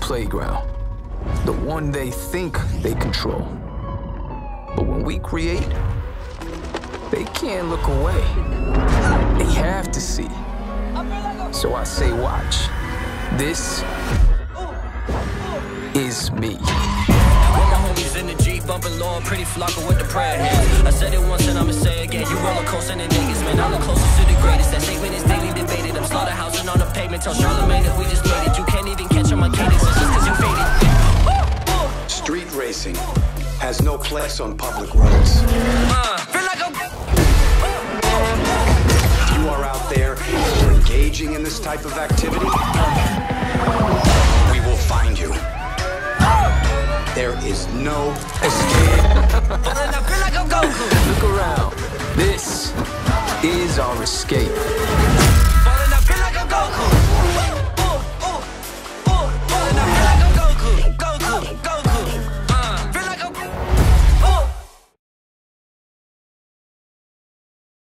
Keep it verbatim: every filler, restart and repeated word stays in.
playground, the one they think they control. But when we create, they can't look away. They have to see. So I say, watch. This is me. With my homies in the Jeep, bumping low, pretty flocker with the prayer hands. I said it once and I'ma say it again. You roller coasting in Vegas, man. I'm the closest to the greatest. That statement is daily debated. I'm slaughterhousing on the pavement. Tell Charlamagne that we just made it. You can't even catch on my cadence. It's just cause you faded. Street racing has no place on public roads. Uh, feel like I'm... If you are out there engaging in this type of activity, we will find you. There is no escape. I feel like I'm Goku. Look around. This is our escape.